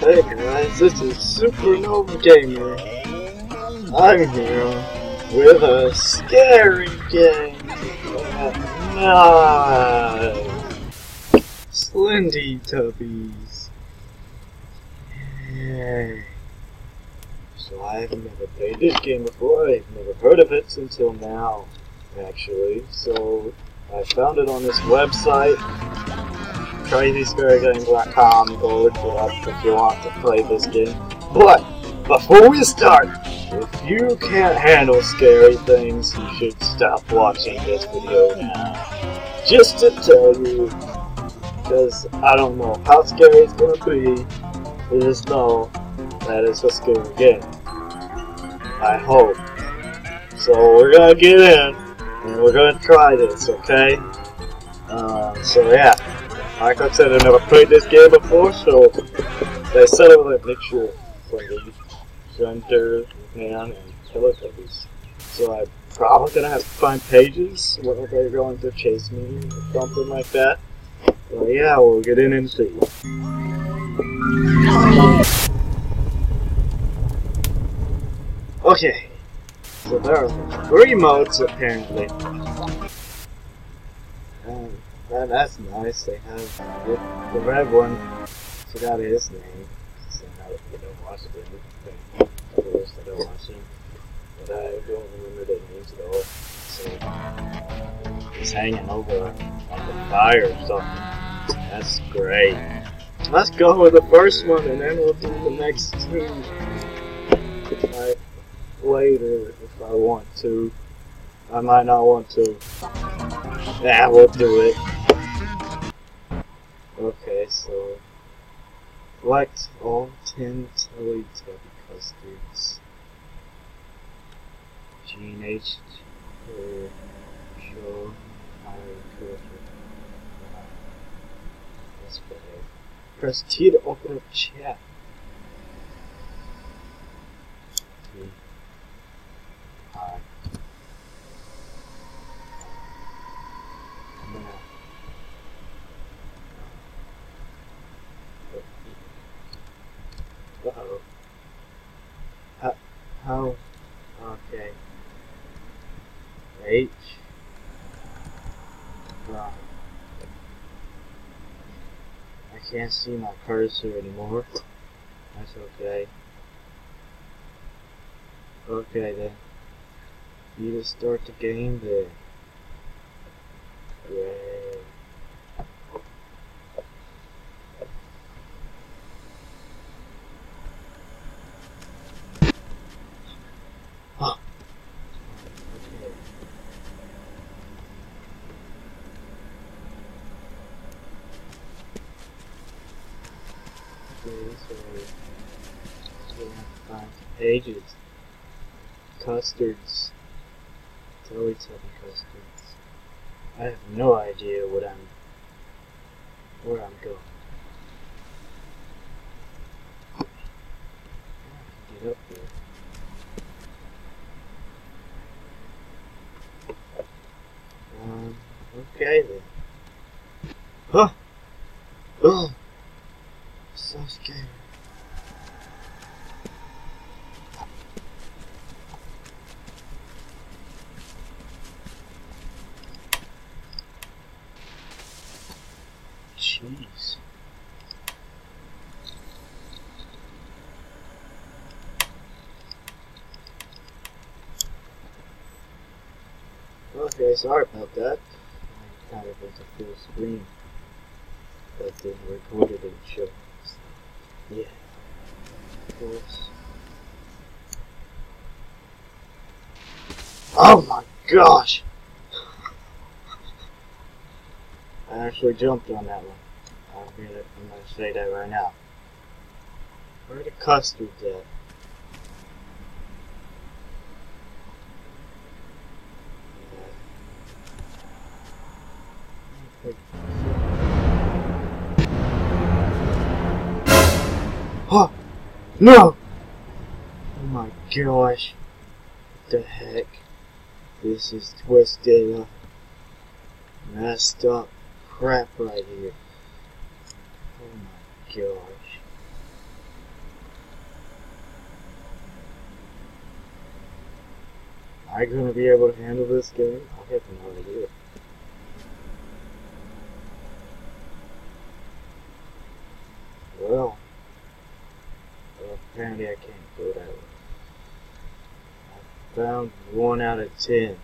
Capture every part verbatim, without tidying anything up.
Hey guys, this is Supernova Gamer. I'm here with a scary game. Nice. Slendy Tubbies. Yay. So I've never played this game before. I've never heard of it until now, actually. So I found it on this website. crazy scary games dot com. Go look it up if you want to play this game. But before we start, if you can't handle scary things, you should stop watching this video now. Just to tell you, because I don't know how scary it's gonna be. I just know that it's a scary game. I hope. So we're gonna get in and we're gonna try this, okay? Uh, so yeah. Like I said, I've never played this game before, so they said it would make sure for the Slender Man and Teletubbies. So I'm probably gonna have to find pages where they're going to chase me or something like that. So yeah, we'll get in and see. Okay, so there are three modes apparently. Um, And that's nice. They have the, the red one. I forgot his name. So now we don't watch it. Of course, I don't watch him. But I don't remember the names at all. So he's hanging over on the fire or something. That's great. Let's go with the first one, and then we'll do the next two. Like later, if I want to. I might not want to. Yeah, we'll do it. Okay, so collect all ten Teletubby custards. Gene H for show how to That's bad. Press T to open up chat. T. Hi. Uh-oh. How, how, okay. H. Right. I can't see my cursor anymore. That's okay. Okay then. You just start the game then. Yay. So we have to find pages. Custards. Teletubby custards. I have no idea what I'm where I'm going. I can get up here. Um okay then. Huh! Ugh! So scary. Jeez. Okay, sorry about that. I kind of went to full screen. But then recorded and showed. Yeah, of course. Oh my gosh! I actually jumped on that one. I'm gonna, I'm gonna say that right now. Where are the custards at? Oh! No! Oh my gosh. What the heck? This is twisted up. Messed up crap right here. Oh my gosh. I gonna be able to handle this game? I have no idea. Well, well apparently I can't go that way. I found one out of ten.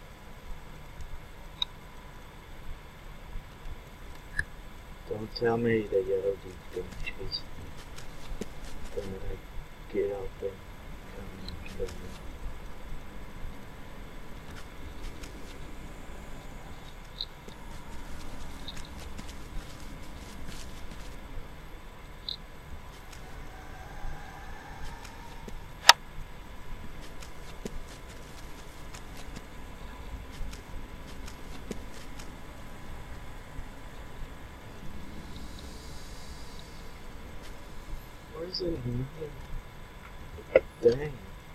Don't tell me the yellow dude's gonna chase me. Gonna like get out there and come and kill me. Where's it here? Dang.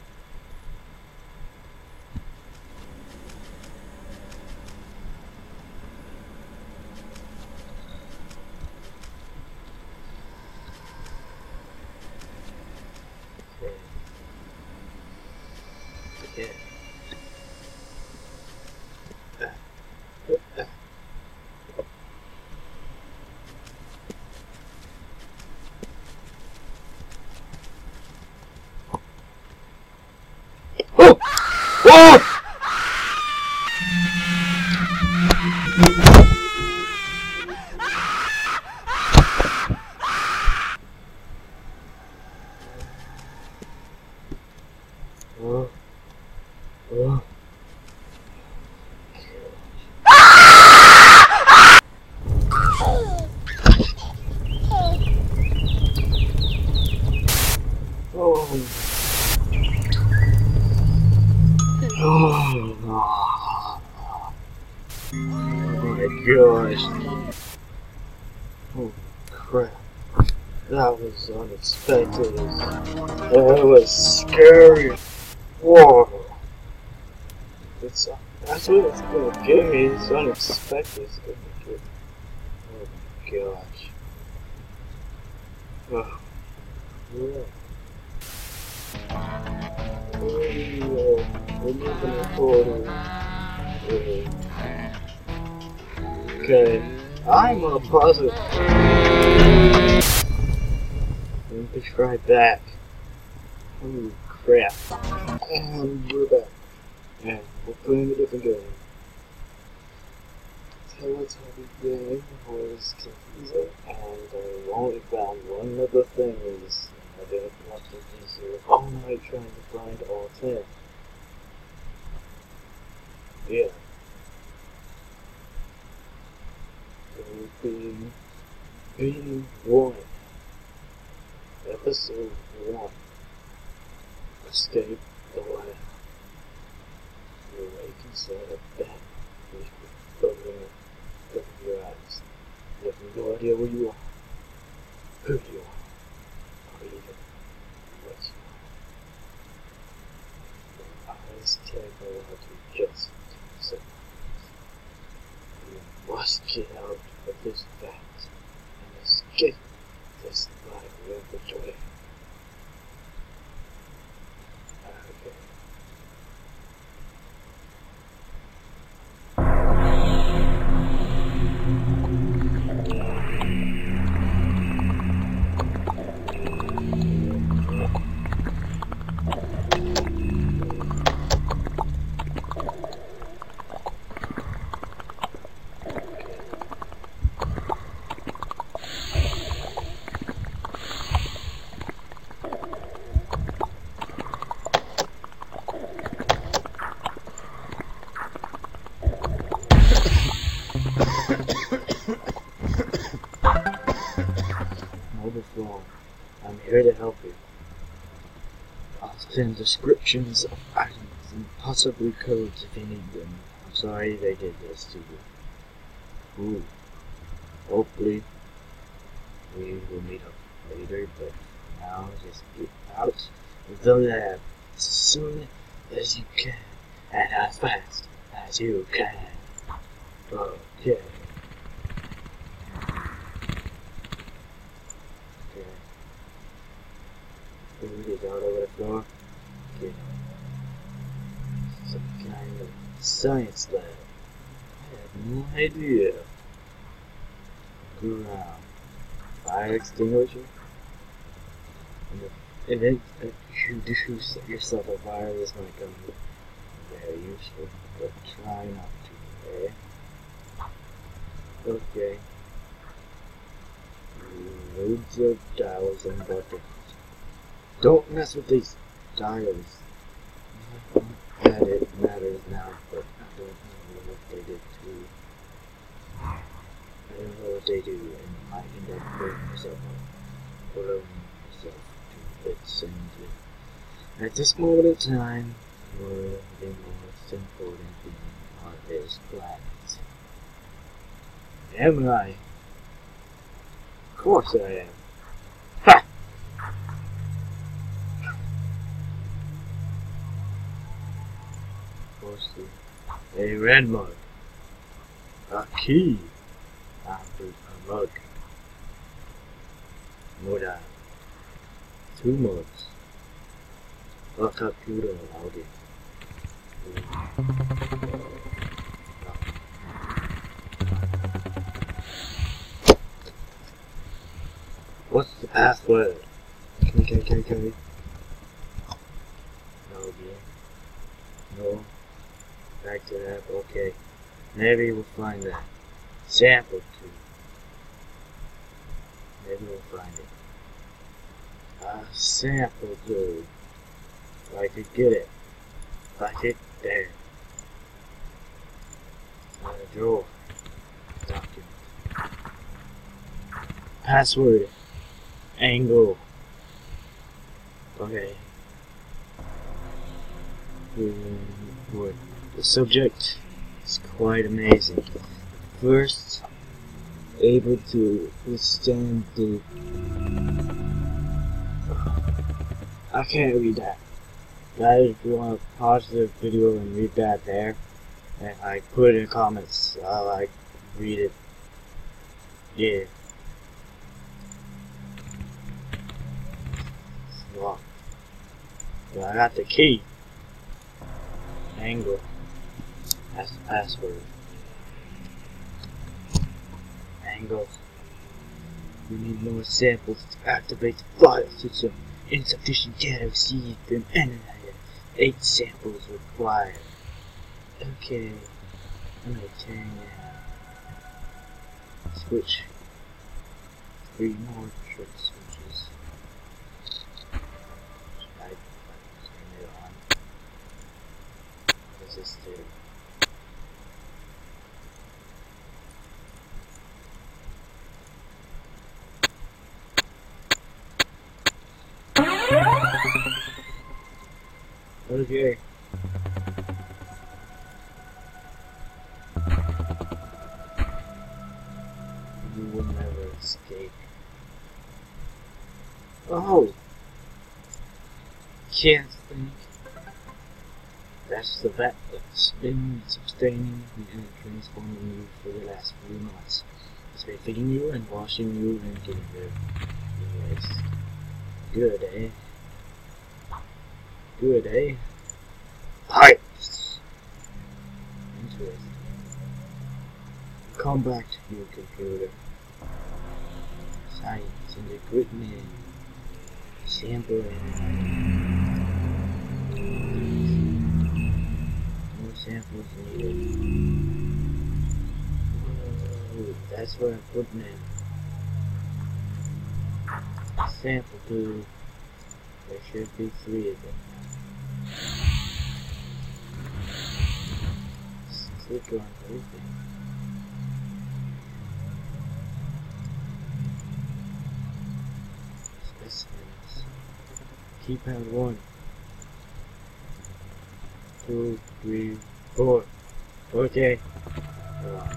Okay. Okay. Uh, uh. Oh! Oh! Oh! Oh! Oh! Oh my gosh. Oh crap. That was unexpected. That was scary. Whoa. It's, that's what it's gonna give me. It's unexpected. It's gonna give me. Oh my gosh. Oh. Yeah. Oh, we're moving the portal. Okay, I'm gonna pause it. Let me try back. Holy crap. And we're back. And we're playing a different game. Teletubby game was confusing, and I only found one of the things. I didn't want to be here all night trying to find all ten. Yeah. It will be B one. Episode one. Escape the lab. You're awake inside a bed with your phone over your eyes. You have no idea where you are, who you are, or even what you are. Your eyes take a while to adjust to surprise. You must get out of this vat and escape this laboratory. Okay. Mobile phone. I'm here to help you. I'll send descriptions of items and possibly codes if you need them. I'm sorry they did this to you. Ooh. Hopefully we will meet up later, but for now just get out of the lab as soon as you can and as fast as you can. Okay. Food is all over the floor. Get Some kind of science lab. I have no idea. Go around. Fire extinguisher? And if, and then if you do set yourself a fire, this might come very useful, but try not to, eh? Okay. Loads of dials and buttons. Don't mess with these dials. Not that it matters now, but I don't know what they did to. I don't know what they do, and you might end up hurting yourself or blowing yourself to bits. And uh, at this moment in time, you're the most important thing on this planet. Am I? Of course I am. Ha! What's the... A red mug. A key. After a mug. More dial. Two mugs. A computer allowed it. What's the password? Okay, okay, okay, okay. No again. No. Back to that. Okay. Maybe we'll find that. Sample two. Maybe we'll find it. A sample two. If I could get it. If I hit there. On a drawer. Document. Password. Angle. Okay. What? The subject is quite amazing. First, able to withstand the. I can't read that. Guys, if you want to pause the video and read that there, and I put it in the comments. I'll like read it. Yeah. Locked. But I got the key. Angle. That's the password. Angle. We need more samples to activate the file system. Insufficient data received from analyzer. Eight samples required. Okay. I'm gonna turn uh, switch. Three more trick switches. I, I turn it on. What does this do? Okay. You will never escape. Oh! Can't think. That's the vat that's been sustaining and transforming you for the last few months. It's been feeding you and washing you and getting rid of you. Yes. Good, eh? Good, eh? Pipes! Interesting. Come back to your computer. Science and equipment. Sampling. More samples needed. Whoa, that's what I'm putting in. Sample two. There should be three of them. Just click on everything. Specimens. Keypad one. Two, three, four. Okay. Uh,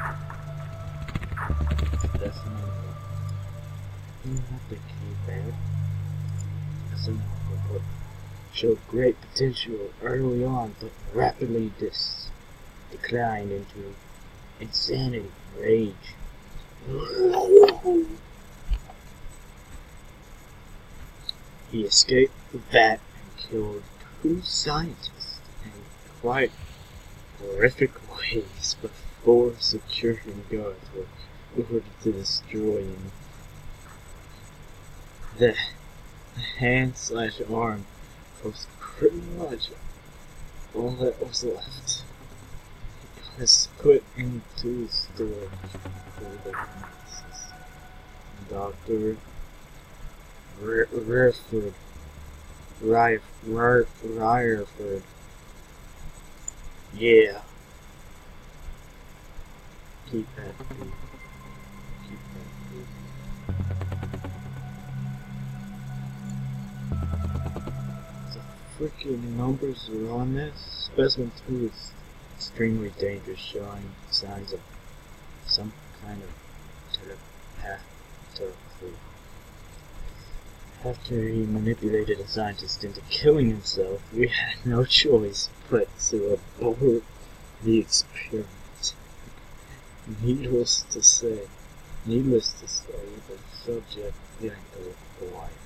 specimen. You have the keypad. Specimen report. Showed great potential early on, but rapidly dis declined into insanity, rage. He escaped the vat and killed two scientists and quite horrific ways before security guards were ordered to destroy him. The hand slash arm was pretty much all that was left. It was put into storage for the analysis. Doctor Rierford, Rierford, yeah. Keep that food. Keep that food. The freaking numbers are on this. Specimen two is extremely dangerous, showing signs of some kind of telepathy. After he manipulated a scientist into killing himself, we had no choice but to abort the experiment. Needless to say, needless to say, the subject didn't go quiet.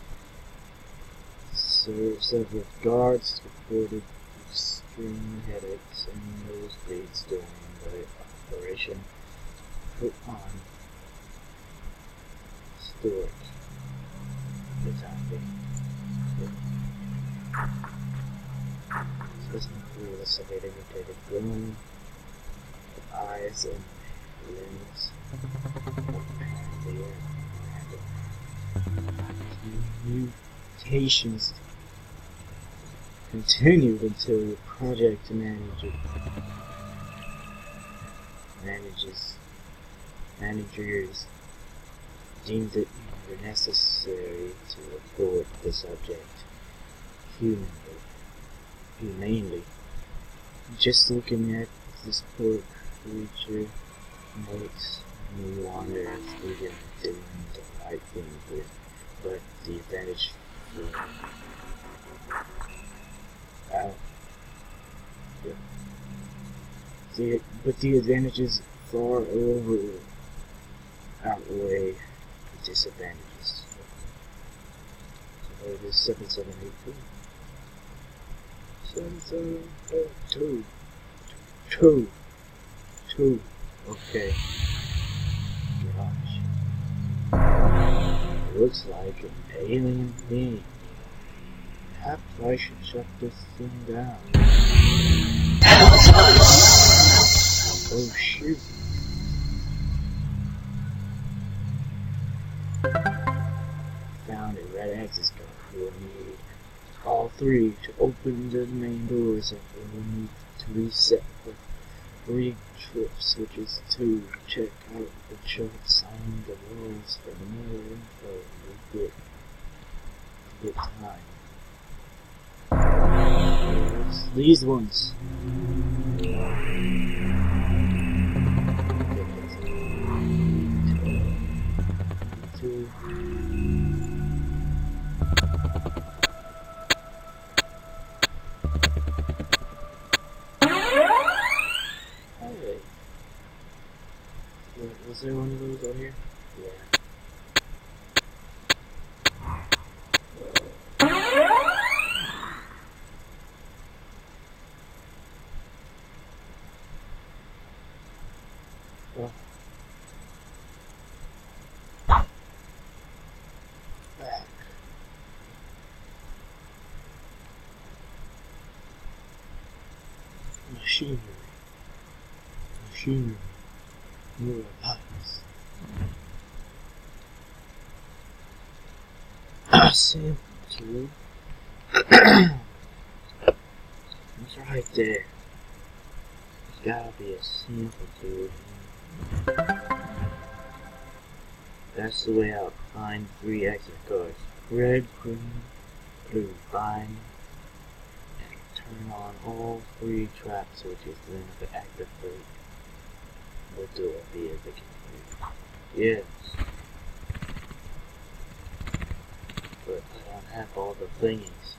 So several guards reported extreme headaches and nosebleeds during the operation. Put on storage. The time being. Specimen three was severely mutated bloom, eyes and limbs apparently random. Mutations continued until the project manager manages managers deemed it necessary to report the subject humanly. humanely. Just looking at this poor creature makes me wonder if we're doing the right thing here, but the advantage for uh, yeah. the, but the advantages far over outweigh disadvantages. So it is seven seven eight two. seven seven eight two. Two. Two. Okay. Gosh. Looks like an alien being. Perhaps I should shut this thing down. Oh shoot. Found a red access code. We'll need all three to open the main doors, and we'll need to reset the three trip switches to check out the charts on the walls for more info. We get good time. It's these ones. Two. Was there one of those out here? Yeah. Well. Back. Machinery. Machinery. Neural pipes. Sample tube. It's right there. There's gotta be a sample tube. That's the way out. Find three exit cards. Red, green, blue. Bind and turn on all three trap switches, then to activate. We'll do it via the computer. Yes. But I don't have all the thingies.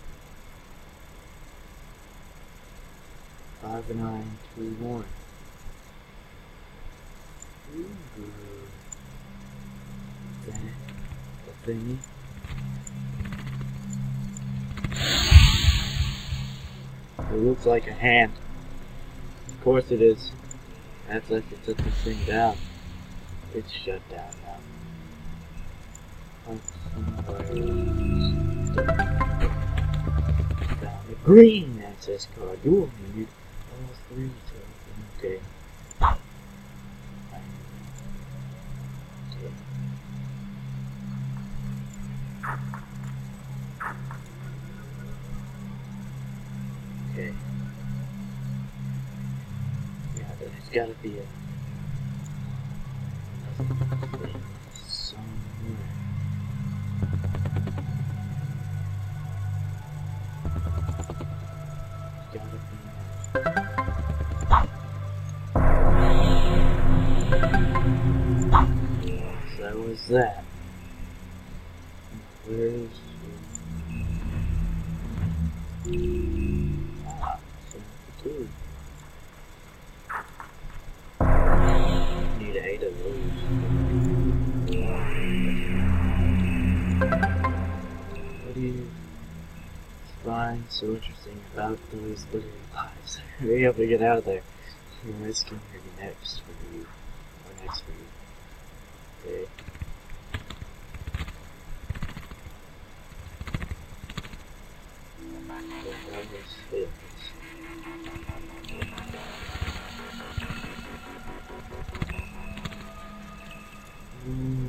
Five nine two one. Ooh. That the thingy. It looks like a hand. Of course it is. That's like it took this thing down. It's shut down now. Found a green access card. You will need all three to open. Okay. Okay. Yeah, there's gotta be a thing somewhere. There's gotta be a... So that was that. Where's ah, two. Need eight of those. What do you find so interesting about those little lives? We have to get out of there. What's going to be next for you? Or next for you? Okay. Mm.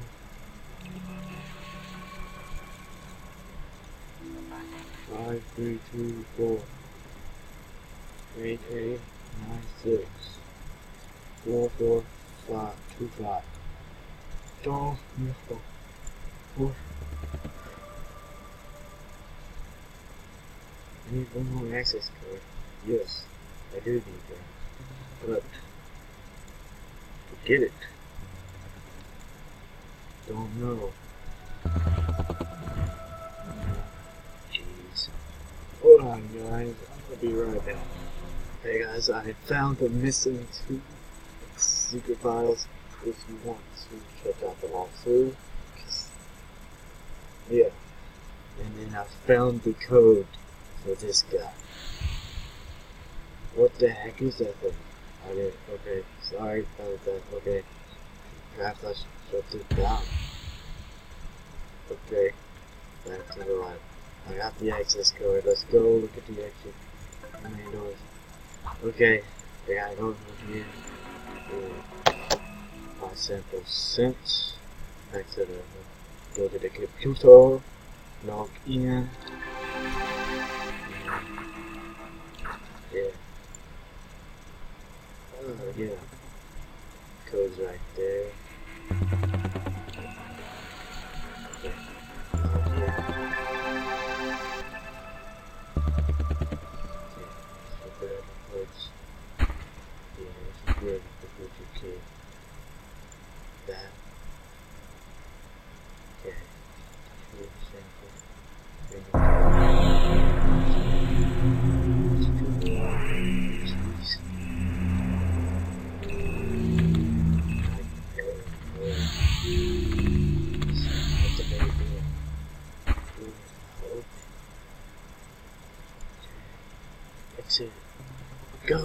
Five, three, two, four, eight, eight, nine, six, four, four, five, two, five. Don't miss the four. I need one more access code. Yes, I do need that. But to get it, don't know. Jeez. Hold on, guys. I'm gonna be right back. Hey guys, I found the missing two secret files. If you want to check out the walkthrough, yeah. And then I found the code for this guy. What the heck is that thing? I did. Okay, sorry about that. Okay, perhaps I should shut it down. Okay, back to the right. I got the access code. Let's go look at the exit. How many doors? Okay, I gotta go over here. Five sample cents. Back to the go to the computer. Log in. Yeah. Oh, yeah. Code's right there. Okay. Oh, yeah. Okay. So there the codes. Yeah, it's good. The future key. That. Okay. Food sample. Exit. Go.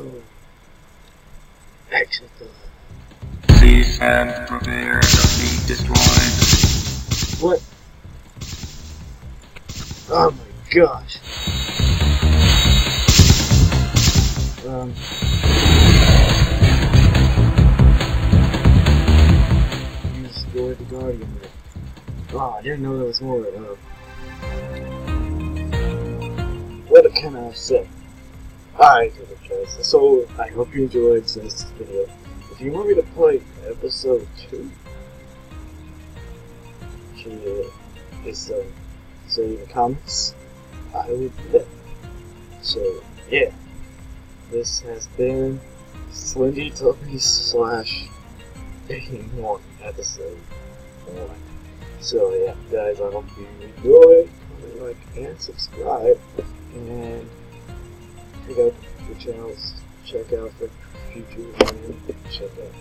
Exit the lab. Please and prepare to be destroyed. What? Oh my gosh. Um. You destroyed the Guardian. Oh, I didn't know there was more. Uh, what can I say? Alright, so I hope you enjoyed this video. If you want me to play episode two, just uh, say in the comments, I will do that. So, yeah, this has been Slendy Tuppy slash one episode one. So, yeah, guys, I hope you enjoyed. Comment, like, and subscribe. And check out the channels, check out the future and check out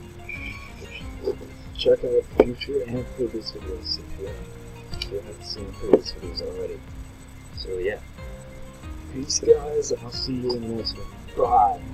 check out future and previous videos if you, if you haven't seen previous videos already. So yeah. Peace, guys. I'll see you in the next one. Bye.